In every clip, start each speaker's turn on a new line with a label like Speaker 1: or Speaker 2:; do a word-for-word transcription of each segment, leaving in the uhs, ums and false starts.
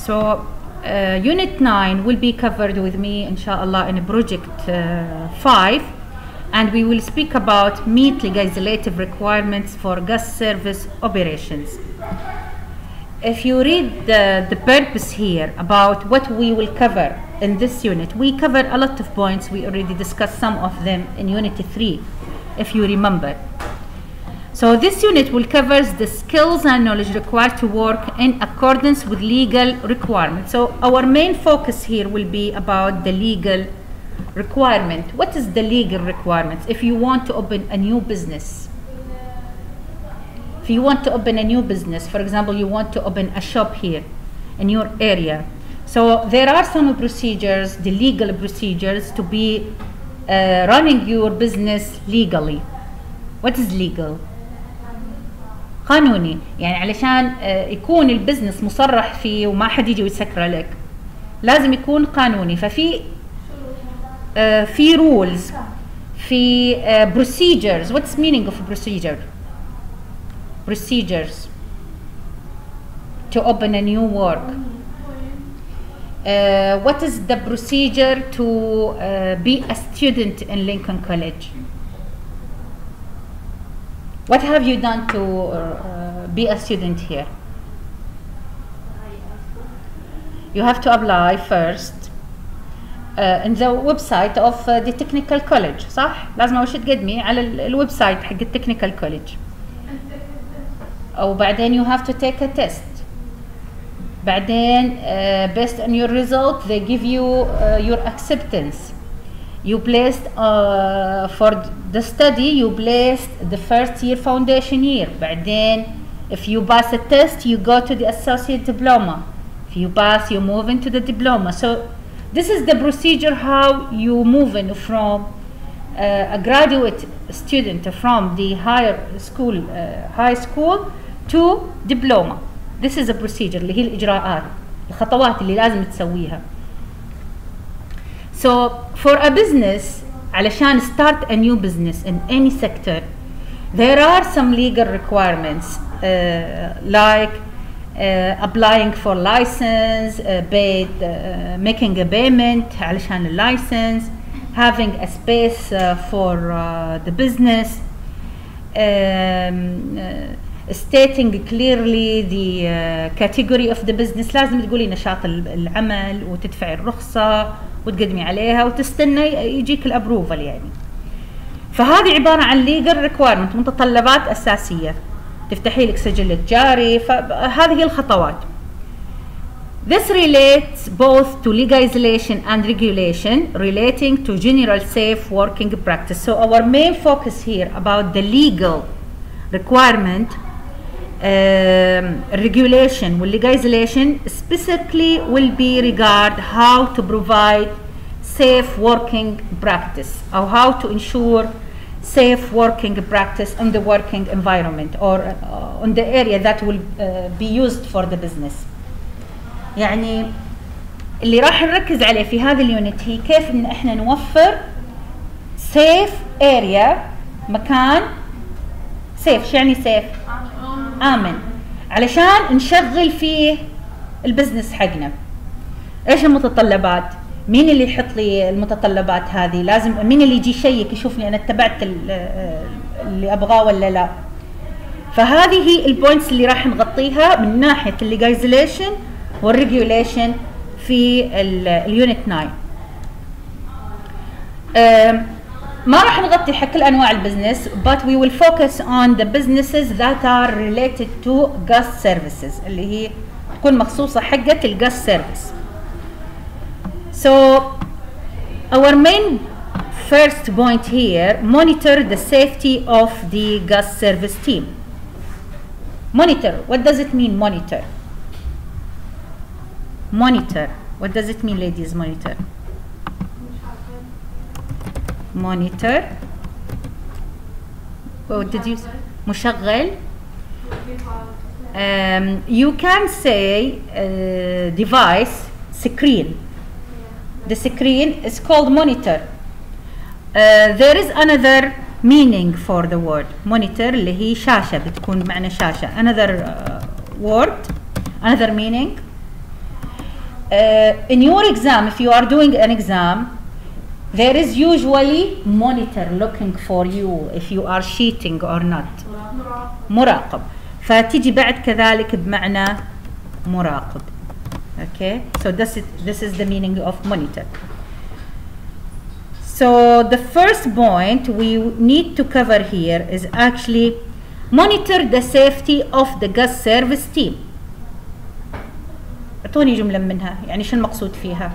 Speaker 1: So uh, Unit nine will be covered with me, inshallah, in Project uh, five, and we will speak about meet legislative requirements for gas service operations. If you read the, the purpose here about what we will cover in this unit, we cover a lot of points. We already discussed some of them in Unit three, if you remember. So this unit will cover the skills and knowledge required to work in accordance with legal requirements. So our main focus here will be about the legal requirement. What is the legal requirements if you want to open a new business? If you want to open a new business, for example, you want to open a shop here in your area. So there are some procedures, the legal procedures to be uh, running your business legally. What is legal? قانوني، يعني علشان يكون البزنس مصرح فيه وما حد يجي ويسكر لك لازم يكون قانوني. ففي في rules، في procedures. What's meaning of procedure? Procedures to open a new work. Uh, what is the procedure to uh, be a student in Lincoln College? What have you done to uh, be a student here? You have to apply first uh, in the website of uh, the technical college. صح؟ لازم أول شيء تقدمي على الويب سايت حق التكنيكال كوليدج. أو بعدين you have to take a test. بعدين uh, based on your result they give you uh, your acceptance. You placed uh, for the study you placed the first year foundation year. بعدين if you pass a test you go to the associate diploma. If you pass you move into the diploma. So this is the procedure how you move in from uh, a graduate student from the higher school uh, high school to diploma. This is a procedure اللي هي الإجراءات الخطوات اللي لازم تسويها. So for a business علشان start a new business in any sector there are some legal requirements uh, like uh, applying for license, uh, paid, uh, making a payment علشان a license, having a space uh, for uh, the business, um, uh, stating clearly the uh, category of the business. لازم تقولي نشاط العمل وتدفعي الرخصة وتقدمي عليها وتستنى يجيك الابروفال يعني. فهذه عبارة عن legal requirement، متطلبات أساسية. تفتحي لك سجل تجاري، فهذه هي الخطوات. This relates both to legislation and regulation relating to general safe working practice. So our main focus here about the legal requirement, um, regulation with legislation specifically will be regard how to provide safe working practice or how to ensure safe working practice in the working environment or uh, on the area that will uh, be used for the business. يعني اللي راح نركز عليه في هذا اليونت هي كيف ان احنا نوفر safe area، مكان safe. شو يعني safe؟ آمن، علشان نشغل فيه البزنس حقنا. ايش المتطلبات؟ مين اللي يحط لي المتطلبات هذه؟ لازم مين اللي يجي يشيك يشوفني انا اتبعت اللي ابغاه ولا لا. فهذه هي البوينتس اللي راح نغطيها من ناحيه الليجايزيشن والريجوليشن في اليونت تسعة. ما راح نغطي حق كل انواع البزنس but we will focus on the businesses that are related to gas services اللي هي تكون مخصوصه حقت الجاس سيرفيس. So our main first point here, monitor the safety of the gas service team. Monitor, what does it mean monitor? Monitor, what does it mean ladies, monitor? Monitor. What did you say? مشغل. Um, you can say uh, device, screen. The screen is called monitor. Uh, there is another meaning for the word monitor اللي هي شاشة، بتكون بمعنى شاشة. Another uh, word, another meaning. uh, in your exam, if you are doing an exam, there is usually monitor looking for you if you are cheating or not. مراقب. فتيجي بعد كذلك بمعنى مراقب. Okay, so this is this is the meaning of monitor. So the first point we need to cover here is actually monitor the safety of the gas service team. اعطوني جملة منها، يعني شو المقصود فيها؟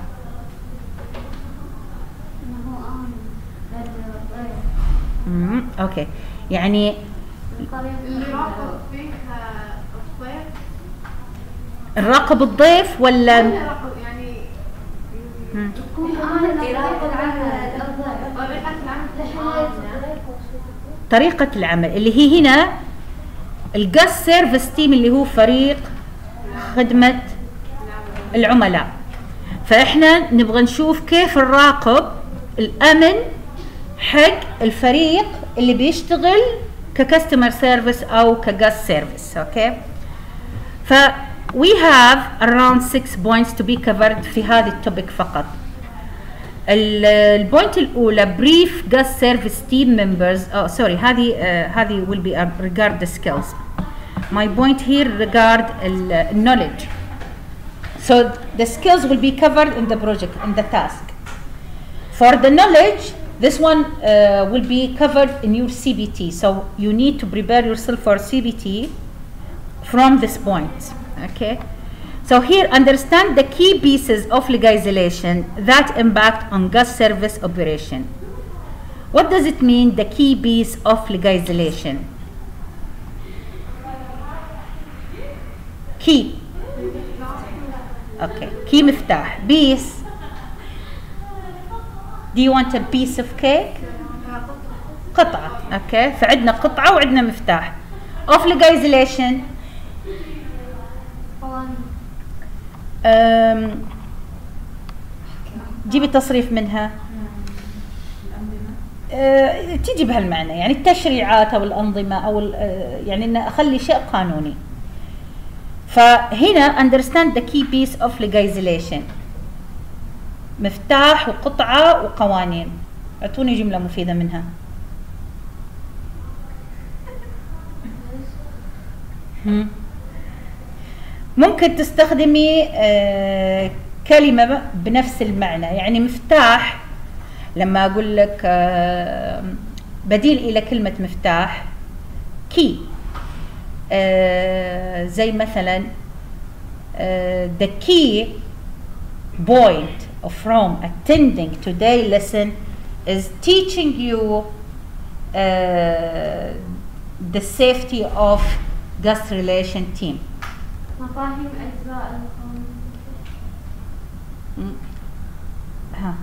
Speaker 1: امم اوكي، يعني
Speaker 2: نراقب فيها الضيف،
Speaker 1: نراقب الضيف ولا
Speaker 2: نراقب يعني يكون يراقب على طريقة العمل،
Speaker 1: طريقة العمل اللي هي هنا الجاس سيرفيس تيم اللي هو فريق خدمة العملاء. فإحنا نبغى نشوف كيف نراقب الأمن حق الفريق اللي بيشتغل ككاستمر سيرفيس أو كجاس سيرفيس. أوكي، ف we have around six points to be covered في هذه التوبيك فقط. البوينت الأولى brief gas service team members. oh sorry هذه uh, هذه will be uh, regard the skills. My point here regard uh, knowledge. So the skills will be covered in the project, in the task. For the knowledge, this one uh, will be covered in your C B T. So you need to prepare yourself for C B T from this point. Okay. So here, understand the key pieces of legislation that impact on gas service operation. What does it mean, the key piece of legislation? Key. Okay. Key مفتاح. Piece. Do you want a piece of cake? قطعة. Okay. فعندنا قطعة وعندنا مفتاح. Of legislation. أم جيبي تصريف منها. أه تيجي بهالمعنى، يعني التشريعات او الانظمه او يعني ان اخلي شيء قانوني. فهنا understand the key piece of legislation، مفتاح وقطعه وقوانين. اعطوني جمله مفيده منها. هم. ممكن تستخدمي آه كلمة بنفس المعنى، يعني مفتاح لما أقول لك آه بديل إلى كلمة مفتاح key. آه زي مثلا آه the key point from attending today's lesson is teaching you uh, the safety of guest relation team.
Speaker 2: مفاهيم أجزاء القانون.
Speaker 1: ها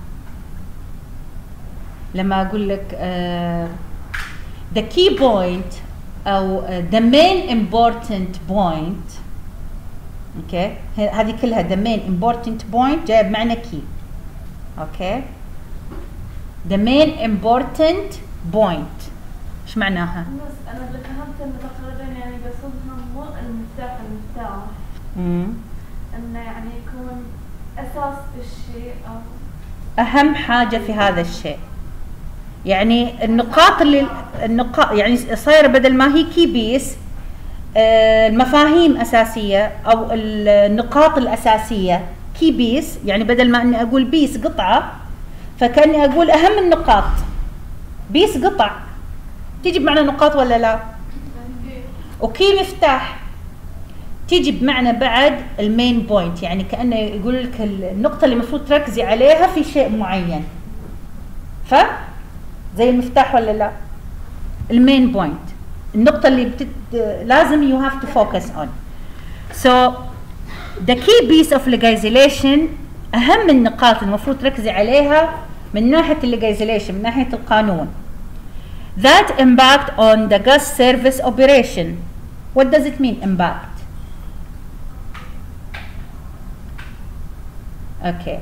Speaker 1: لما أقول لك uh, the key point أو uh, the main important point. أوكي okay. هذه كلها the main important point جاي بمعنى key. أوكي okay. the main important point إيش معناها؟
Speaker 2: أنا اللي فهمت إن تقريبا يعني قصدها مو المفتاح المفتاح.
Speaker 1: امم
Speaker 2: إنه يعني يكون أساس الشيء أو
Speaker 1: أهم حاجة في هذا الشيء. يعني النقاط اللي النقاط يعني صايرة بدل ما هي كي بيس آه المفاهيم أساسية أو النقاط الأساسية كي بيس، يعني بدل ما إني أقول بيس قطعة فكأني أقول أهم النقاط. بيس قطع تيجي بمعنى نقاط ولا لا؟ وكي مفتاح تيجي بمعنى بعد المين بوينت، يعني كأنه يقول لك النقطة اللي المفروض تركزي عليها في شيء معين. ف زي المفتاح ولا لا؟ المين بوينت، النقطة اللي بتت... لازم you have to focus on. So the key piece of legislation، أهم النقاط المفروض تركزي عليها من ناحية legislation، من ناحية القانون. That impact on the gas service operation. What does it mean, impact? Okay.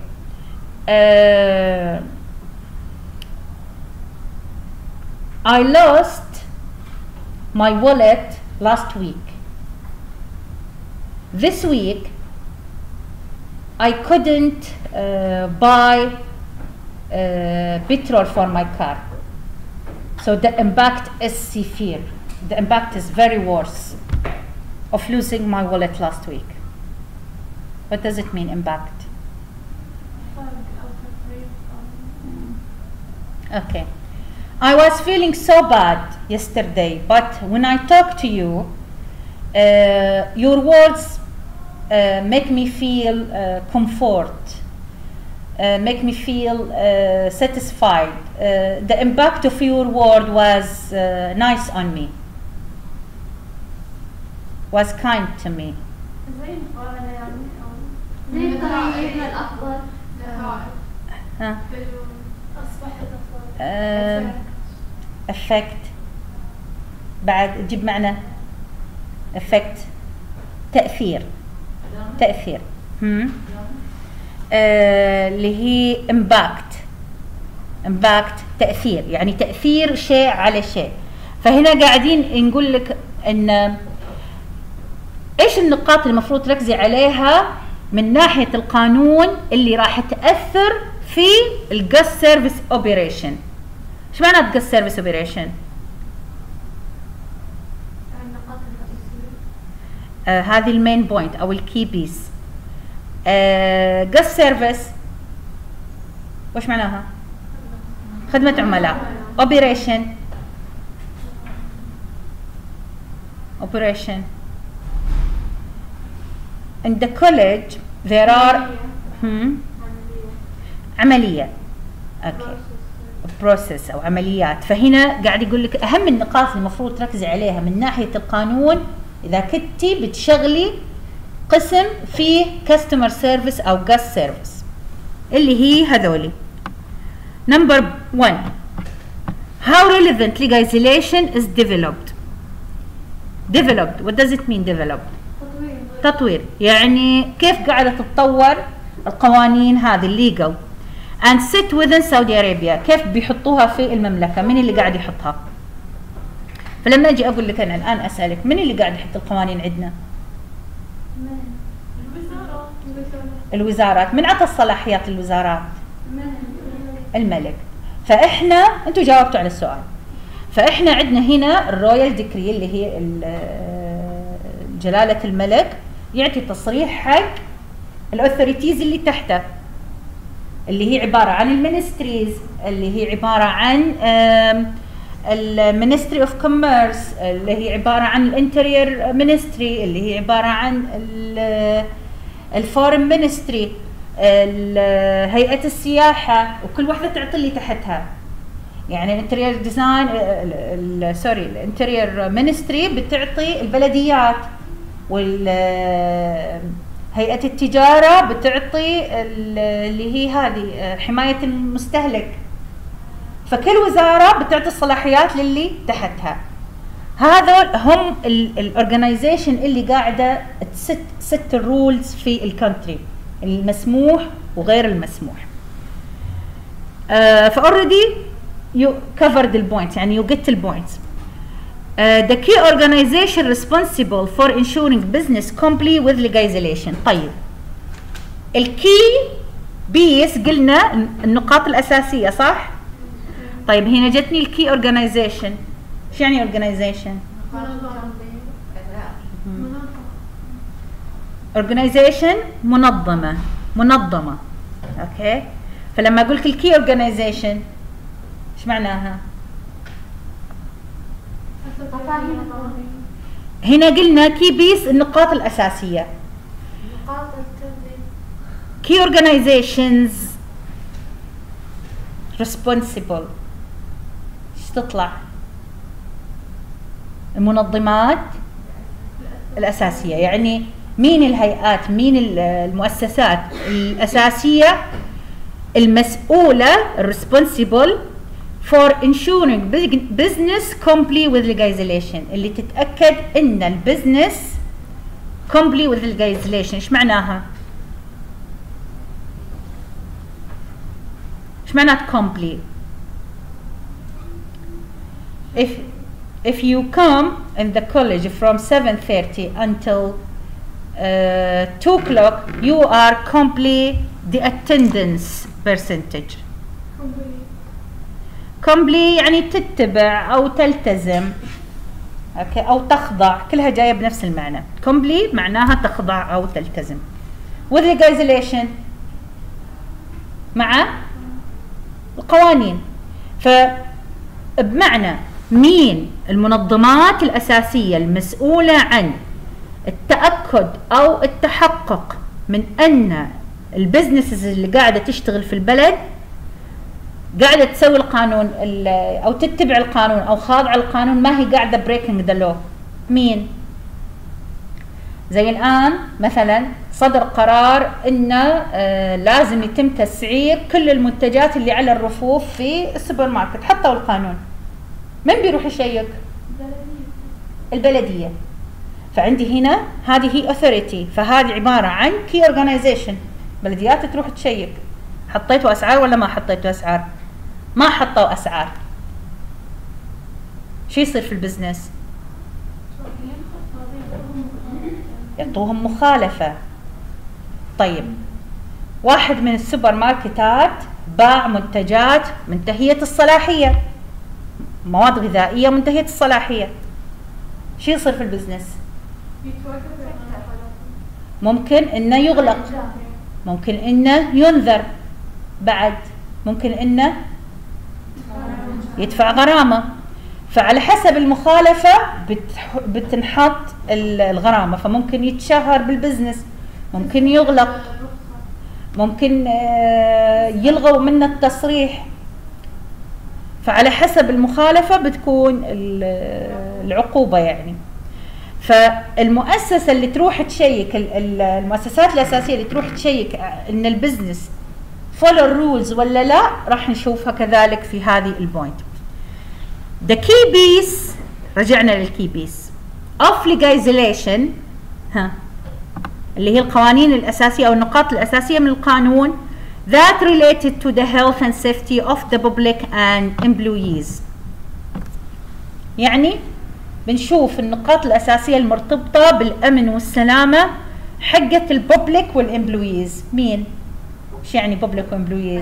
Speaker 1: Uh, I lost my wallet last week. This week I couldn't uh, buy uh, petrol for my car. So the impact is severe. The impact is very worse of losing my wallet last week. What does it mean, impact? Okay. I was feeling so bad yesterday, but when I talk to you, uh, your words uh, make me feel uh, comfort, uh, make me feel uh, satisfied. Uh, the impact of your word was uh, nice on me, was kind to me.
Speaker 2: زي المقارنة يعني أو
Speaker 3: زي الطريقة الأفضل.
Speaker 1: ها.
Speaker 2: أصبحت أفضل.
Speaker 1: آه، effect بعد تجيب معنى effect تأثير تأثير هم آه، اللي هي impact impact تأثير، يعني تأثير شيء على شيء. فهنا قاعدين نقول لك ان ايش النقاط اللي المفروض تركزي عليها من ناحية القانون اللي راح تأثر في الجاست سيرفيس اوبريشن. ايش معنى الجاست سيرفيس اوبريشن؟
Speaker 3: النقاط الرئيسية.
Speaker 1: آه هذه المين بوينت او الكي بيس. جاست سيرفيس وش معناها؟ خدمة عملاء. اوبريشن اوبريشن in the college there are hmm, عملية اوكي بروسيس او عمليات. فهنا قاعد يقول لك اهم النقاط اللي المفروض تركزي عليها من ناحية القانون اذا كنتي بتشغلي قسم فيه كاستمر سيرفيس او جاست سيرفيس اللي هي هذولي. نمبر واحد how relevant legislation is developed. developed what does it mean developed؟ تطوير، يعني كيف قاعدة تتطور القوانين هذه الليجل and sit within Saudi Arabia، كيف بيحطوها في المملكة، من اللي قاعد يحطها؟ فلما اجي اقول لك انا الان اسالك من اللي قاعد يحط القوانين عندنا؟ الوزارات. من عطى الصلاحيات للوزارات؟ الملك. فاحنا انتم جاوبتوا على السؤال. فاحنا عندنا هنا الرويال ديكري اللي هي جلالة الملك يعطي تصريح حق الاوثوريتيز اللي تحته اللي هي عبارة عن المينستريز، اللي هي عبارة عن المينستري اوف كوميرس، اللي هي عبارة عن الانتريور مينستري، اللي هي عبارة عن الفورن مينستري، هيئة السياحة، وكل واحدة تعطي اللي تحتها. يعني الانتريور ديزاين سوري الانتريور مينستري بتعطي البلديات، والهيئة التجارة بتعطي اللي هي هذه حماية المستهلك. فكل وزارة بتعطي الصلاحيات للي تحتها. هذول هم الاورجنايزيشن اللي قاعدة تست ست الرولز في الكونتري، المسموح وغير المسموح. uh, فاوريدي you covered the points، يعني you get the points. Uh, the key organization responsible for ensuring business comply with legislation. طيب الكي بيس قلنا النقاط الأساسية صح؟ طيب هنا جتني الكي organization. شو يعني organization؟ organization منظمة منظمة اوكي. فلما اقول لك الكي organization ايش معناها؟ هنا قلنا كي بيس النقاط الأساسية.
Speaker 3: نقاط التنظيم.
Speaker 1: key organizations responsible ايش تطلع؟ المنظمات الأساسية، يعني مين الهيئات مين المؤسسات الأساسية المسؤولة responsible for ensuring business comply with legislation، اللي تتأكد ان البزنس comply with legislation. ايش معناها؟ ايش معنات comply؟ if if you come in the college from seven thirty until uh, two o'clock you are complete the attendance percentage. كومبلي يعني تتبع او تلتزم، اوكي، او تخضع، كلها جايه بنفس المعنى. كومبلي معناها تخضع او تلتزم. with legislation مع القوانين. فبمعنى مين المنظمات الاساسيه المسؤوله عن التاكد او التحقق من ان البزنسز اللي قاعده تشتغل في البلد قاعده تسوي القانون او تتبع القانون او خاضعه القانون، ما هي قاعده بريكنج ذا لو. مين؟ زي الان مثلا صدر قرار انه آه لازم يتم تسعير كل المنتجات اللي على الرفوف في السوبر ماركت، حطوا القانون، من بيروح يشيك؟ البلديه. فعندي هنا هذه هي اوثوريتي، فهذه عباره عن كي اورجانيزيشن، بلديات تروح تشيك حطيتوا اسعار ولا ما حطيتوا اسعار. ما حطوا اسعار، شو يصير في البزنس؟ يعطوهم مخالفه. طيب واحد من السوبر ماركتات باع منتجات منتهيه الصلاحيه، مواد غذائيه منتهيه الصلاحيه، شو يصير في البزنس؟ ممكن انه يغلق، ممكن انه ينذر، بعد ممكن انه يدفع غرامه. فعلى حسب المخالفه بتنحط الغرامه، فممكن يتشهر بالبزنس، ممكن يغلق، ممكن يلغوا منه التصريح. فعلى حسب المخالفه بتكون العقوبه يعني. فالمؤسسه اللي تروح تشيك، المؤسسات الاساسيه اللي تروح تشيك ان البزنس follow rules ولا لا، راح نشوفها كذلك في هذه البوينت. the key piece، رجعنا للكي بيس of legislation، ها اللي هي القوانين الاساسيه او النقاط الاساسيه من القانون that related to the health and safety of the public and employees. يعني بنشوف النقاط الاساسيه المرتبطه بالامن والسلامه حقه الببليك والامبلويز. مين؟ ايش يعني ببليك وامبلويز؟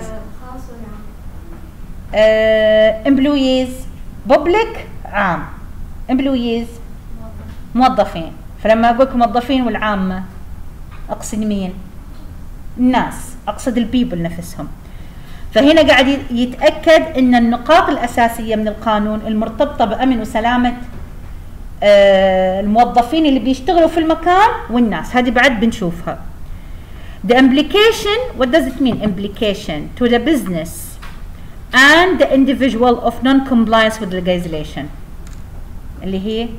Speaker 1: امبلويز ببليك عام، امبلويز موظفين. فلما اقول لكم موظفين والعامه اقصد مين؟ الناس، اقصد البيبل نفسهم. فهنا قاعد يتاكد ان النقاط الاساسيه من القانون المرتبطه بامن وسلامه آه الموظفين اللي بيشتغلوا في المكان والناس، هذه بعد بنشوفها. The implication, what does it mean implication to the business and the individual of non-compliance with legislation، اللي هي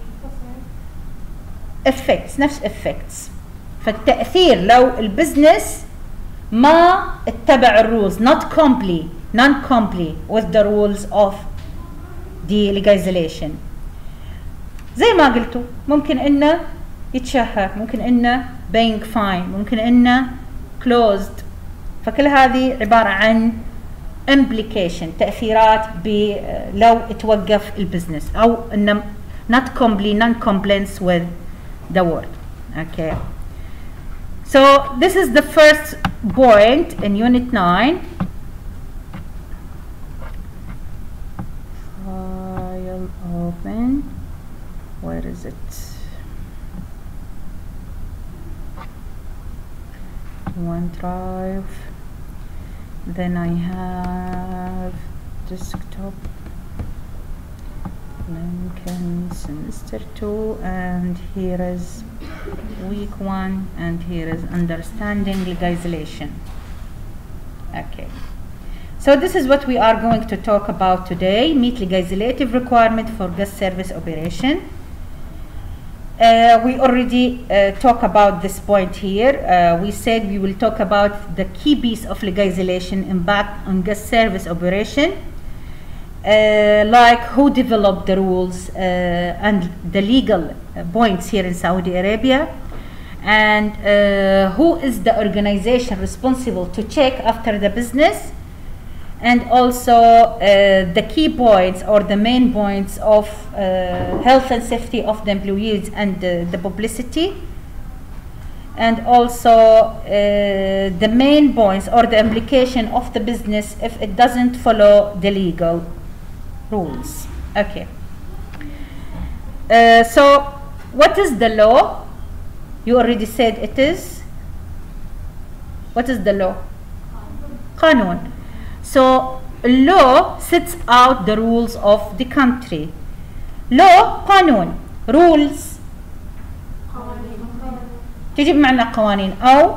Speaker 1: effects، نفس effects. فالتأثير لو البزنس ما اتبع الرولز، not comply non comply with the rules of the legislation. زي ما قلتوا ممكن انه يتشهر، ممكن انه paying fine، ممكن انه closed. فكل هذه عبارة عن implication، تأثيرات ب لو توقف البزنس او انه not comply non compliance with the word. Okay, so this is the first point in unit nine. File open, where is it? OneDrive, then I have desktop, Lincoln semester two, and here is week one, and here is understanding legislation. Okay, so this is what we are going to talk about today. Meet legislative requirement for gas service operation. Uh, we already uh, talk about this point here. Uh, we said we will talk about the key piece of legislation impact on gas service operation, uh, like who developed the rules uh, and the legal uh, points here in Saudi Arabia, and uh, who is the organization responsible to check after the business, and also uh, the key points or the main points of uh, health and safety of the employees and uh, the publicity, and also uh, the main points or the implication of the business if it doesn't follow the legal rules. Okay. Uh, so what is the law? You already said it is. What is the law? قانون. So law sets out the rules of the country. law قانون. rules تجي بمعنى قوانين أو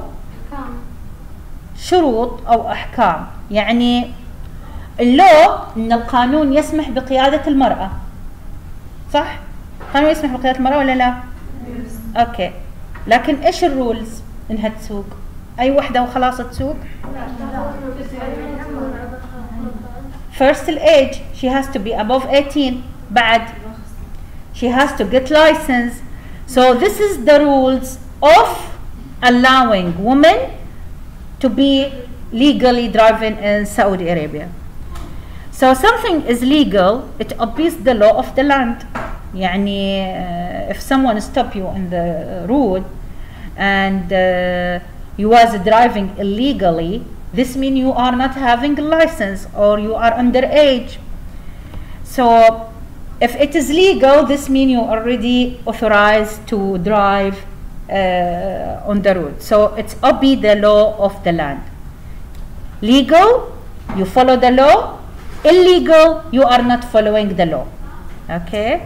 Speaker 1: شروط أو أحكام. يعني اللو إن القانون يسمح بقيادة المرأة، صح؟ القانون يسمح بقيادة المرأة ولا لا؟ yes. أوكي. لكن إيش الرولز؟ إنها تسوق. أي وحدة وخلاص تسوق؟ First age she has to be above eighteen. بعد she has to get license. So this is the rules of allowing women to be legally driving in Saudi Arabia. So something is legal, it obeys the law of the land. يعني uh, if someone stop you in the road and uh, you was driving illegally, this means you are not having a license or you are underage. So if it is legal, this means you are already authorized to drive uh, on the road. So it's obey the law of the land. Legal, you follow the law. Illegal, you are not following the law. Okay?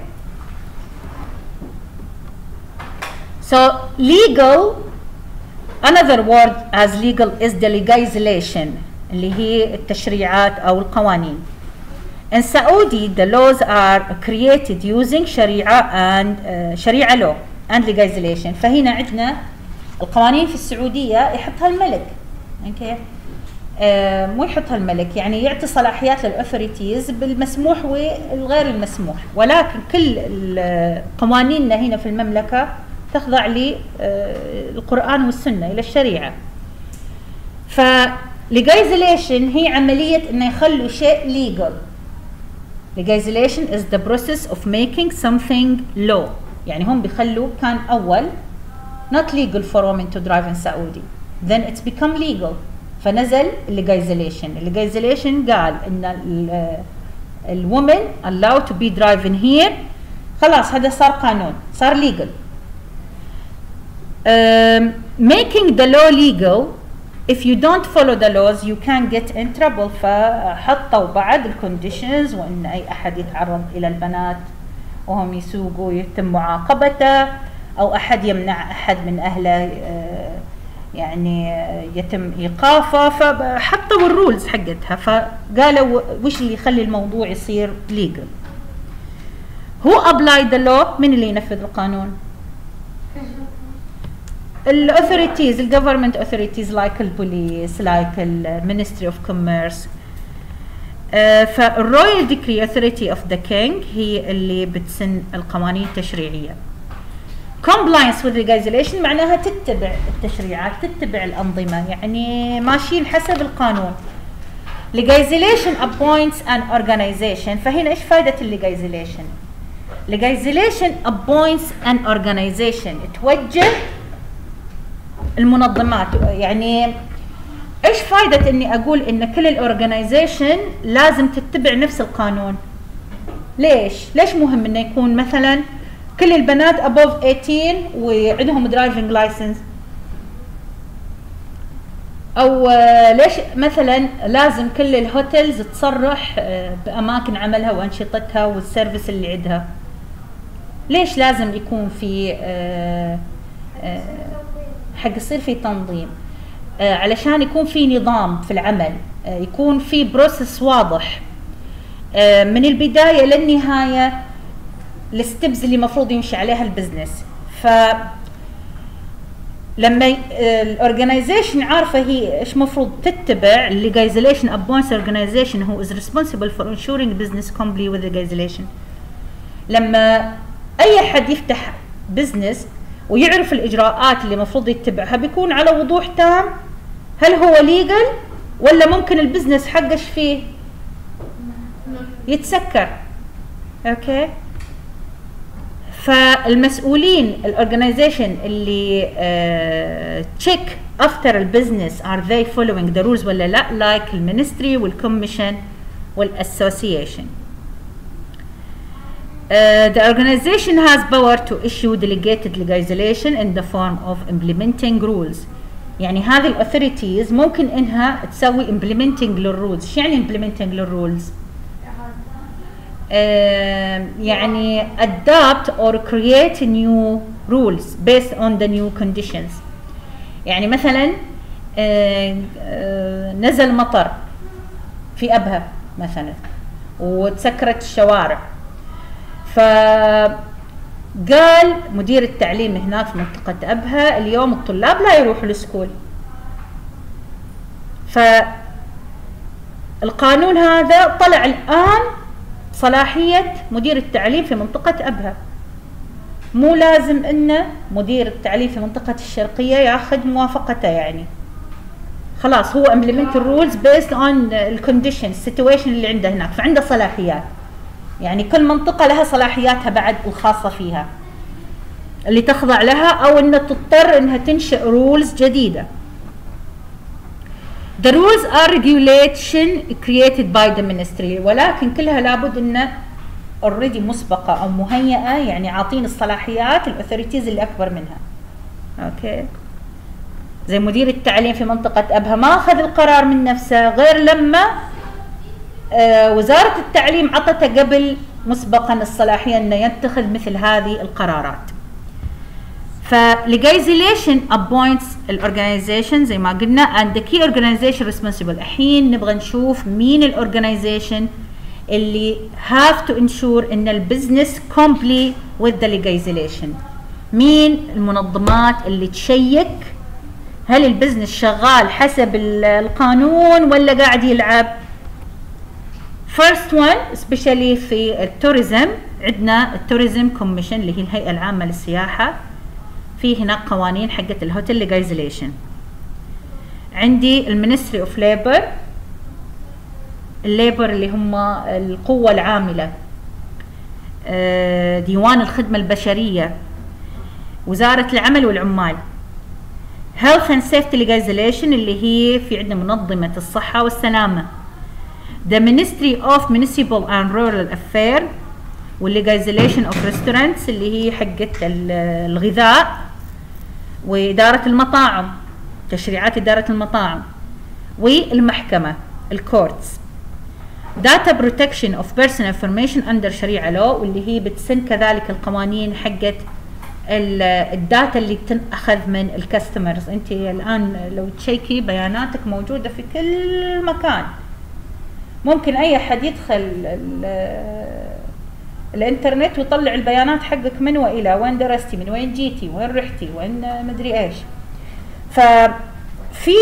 Speaker 1: So legal, another word as legal is the legislation, اللي هي التشريعات أو القوانين. In Saudi, the laws are created using Sharia and uh, Sharia law and legislation. فهنا عندنا القوانين في السعودية يحطها الملك. Okay. آه مو يحطها الملك، يعني يعطي صلاحيات للأثوريتيز بالمسموح والغير المسموح، ولكن كل قوانيننا هنا في المملكة تخضع للقرآن والسنة إلى الشريعة. ف legislation هي عملية إنه يخلوا شيء legal. Legislation is the process of making something law. يعني هم بيخلوا كان أول not legal for women to drive in Saudi, then it's become legal. فنزل legislation. legislation قال إن الwomen allowed to be driving here. خلاص هذا صار قانون، صار legal. Um, making the law legal, if you don't follow the laws you can get in trouble. فحطوا بعد الكونديشنز وإن أي أحد يتعرض إلى البنات وهم يسوقوا يتم معاقبته، أو أحد يمنع أحد من أهله يعني يتم إيقافه. فحطوا الرولز حقتها، فقالوا وش اللي يخلي الموضوع يصير legal. Who applied the law؟ من اللي ينفذ القانون؟ الauthorities, the government authorities like البوليس like the Ministry of Commerce. فالرويال ديكري authority of the king هي اللي بتسن القوانين التشريعية. compliance with legislation معناها تتبع التشريعات، تتبع الأنظمة، يعني ماشيين حسب القانون. legislation appoints an organization. فهنا إيش فائدة legislation؟ legislation appoints an organization، توجه المنظمات. يعني ايش فائدة اني اقول ان كل الاورجنايزيشن لازم تتبع نفس القانون؟ ليش؟ ليش مهم انه يكون مثلا كل البنات above eighteen وعندهم درايفنج لايسنس؟ او ليش مثلا لازم كل الهوتيلز تصرح باماكن عملها وانشطتها والسيرفيس اللي عندها؟ ليش لازم يكون في آآ آآ حق يصير في تنظيم؟ آه علشان يكون في نظام في العمل، آه يكون في بروسس واضح آه من البداية للنهاية، الستبز اللي مفروض يمشي عليها البزنس. ف لما الاورجنايزيشن عارفة هي ايش مفروض تتبع، legislation appoints organization who is responsible for ensuring business comply with legislation. لما اي حد يفتح بزنس ويعرف الإجراءات اللي مفروض يتبعها بيكون على وضوح تام هل هو ليجل ولا ممكن البزنس حقش فيه يتسكر. اوكي. فالمسؤولين الاورجنايزيشن اللي تشيك افتر البزنس ار they following the rules ولا لا like المينستري والكوميشن والاسوسيشن. Uh, the organization has power to issue delegated legislation in the form of implementing rules. يعني هذه الاثوريتيز ممكن انها تسوي implementing للرولز. شو يعني implementing للرولز؟ uh, يعني adapt or create new rules based on the new conditions. يعني مثلا uh, uh, نزل مطر في أبها مثلا وتسكرت الشوارع، فقال مدير التعليم هناك في منطقة أبها اليوم الطلاب لا يروحوا للسكول. فالقانون هذا طلع الآن صلاحية مدير التعليم في منطقة أبها، مو لازم إن مدير التعليم في منطقة الشرقية ياخذ موافقته، يعني خلاص هو implement rules based on الconditions situation اللي عنده هناك، فعنده صلاحيات. يعني كل منطقة لها صلاحياتها بعد الخاصة فيها اللي تخضع لها أو إنها تضطر إنها تنشئ rules جديدة. The rules are regulation created by the ministry، ولكن كلها لابد إنه already مسبقة أو مهيئة، يعني عاطين الصلاحيات الأثوريتيز اللي أكبر منها. أوكي، زي مدير التعليم في منطقة أبها ما أخذ القرار من نفسه غير لما آه وزارة التعليم عطته قبل مسبقا الصلاحية انه يتخذ مثل هذه القرارات. فليجايزيشن appoints الاورجنايزيشن زي ما قلنا and the key organization responsible. الحين نبغى نشوف مين الاورجنايزيشن اللي have to ensure ان البزنس comply with the legislation. مين المنظمات اللي تشيك هل البزنس شغال حسب القانون ولا قاعد يلعب. First one especially في التوريزم، عندنا التوريزم كوميشن اللي هي الهيئة العامة للسياحة، في هناك قوانين حقت الهوتيل ليجايزيشن. عندي المينستري اوف ليبر، الليبر اللي هم القوة العاملة، ديوان الخدمة البشرية، وزارة العمل والعمال. Health and Safety Legislation اللي هي في عندنا منظمة الصحة والسلامة. The Ministry of Municipal and Rural Affairs والليجايزيشن of Restaurants اللي هي حقت الغذاء، وإدارة المطاعم، تشريعات إدارة المطاعم، والمحكمة الكورتس. Data Protection of Personal Information under شريعة لو، واللي هي بتسن كذلك القوانين حقت الداتا اللي تنأخذ من الكاستمرز. انت الآن لو تشيكي بياناتك موجودة في كل مكان، ممكن اي احد يدخل الانترنت ويطلع البيانات حقك من والى، وين درستي، من وين جيتي، وين رحتي، وين مدري ايش. ففي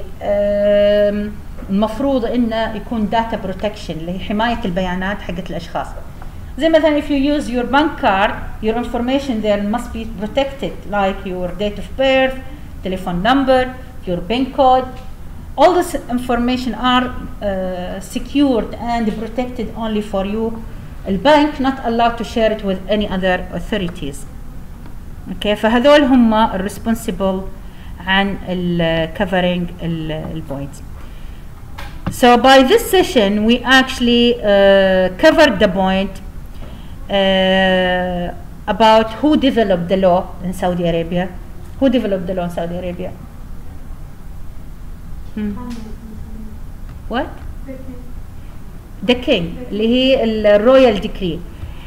Speaker 1: المفروض انه يكون داتا بروتكشن اللي هي حمايه البيانات حقت الاشخاص. زي مثلا if you use your bank card your information there must be protected like your date of birth, telephone number, your PIN code. All this information are uh, secured and protected only for you. The bank not allowed to share it with any other authorities. Okay, فهذول هم responsible عن ال covering ال points. So by this session we actually uh, covered the point uh, about who developed the law in Saudi Arabia. Who developed the law in Saudi Arabia? Hmm. What? The king اللي هي الرويال ديكري.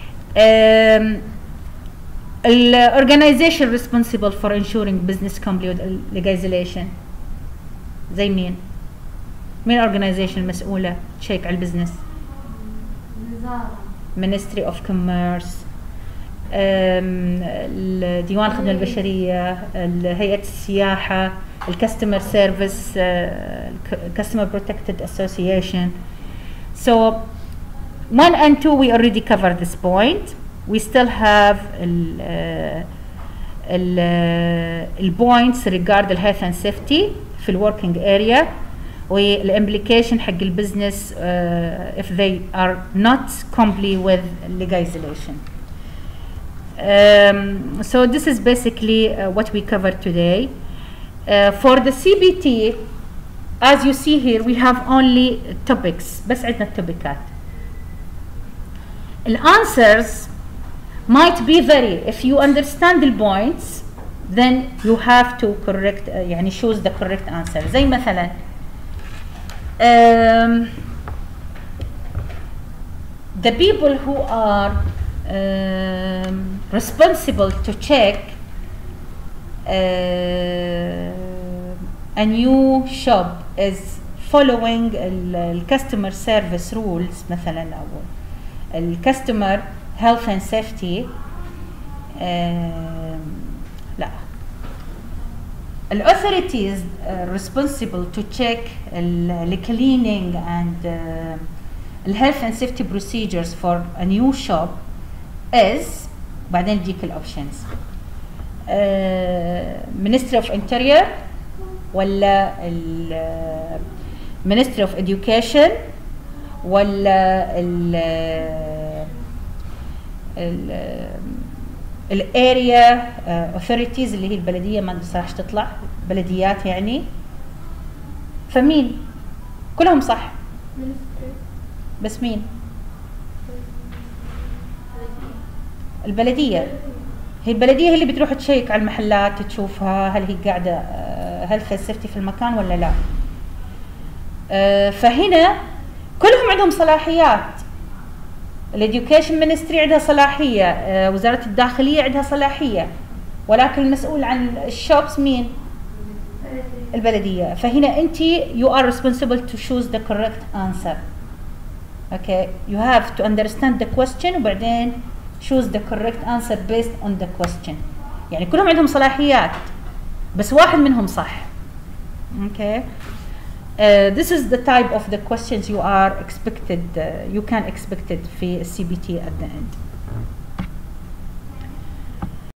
Speaker 1: الorganization responsible for ensuring business comply with legislation زي مين؟ مين organization المسؤولة تشيك على البزنس؟ Ministry of Commerce، ديوان الخدمة البشرية، هيئة السياحة، الكاستمر سيرفيس، Customer Protected Association. So one and two we already covered this point. We still have ال ال ال points regard the health and safety في ال working area والimplication حق البزنس uh, if they are not comply with legislation. Uh, Um, so this is basically uh, what we covered today. Uh, for the C B T, as you see here, we have only topics. بس عندنا التوبيكات. The answers might be vary. If you understand the points, then you have to correct. Uh, يعني choose the correct answer. زي مثلا. Um, the people who are um, responsible to check uh, a new shop is following the customer service rules مثلا أو ال customer health and safety um, لا ال authorities uh, responsible to check the cleaning and uh, the health and safety procedures for a new shop is بعدين يجيك الاوبشنز uh, Ministry of Interior ولا ال Ministry of Education ولا ال ال الاريا authorities اللي هي البلديه ما ادري صراحه تطلع بلديات يعني فمين كلهم صح بس مين البلديه هي البلديه هي اللي بتروح تشيك على المحلات تشوفها هل هي قاعده هل في سيفتي في المكان ولا لا فهنا كلهم عندهم صلاحيات الإديوكيشن مينستري عندها صلاحية وزارة الداخلية عندها صلاحية ولكن المسؤول عن الشوبس مين البلدية فهنا أنت you are responsible to choose the correct answer okay you have to understand the question وبعدين choose the correct answer based on the question يعني كلهم عندهم صلاحيات بس واحد منهم صح okay Uh, this is the type of the questions you are expected uh, you can expect it في C B T at the end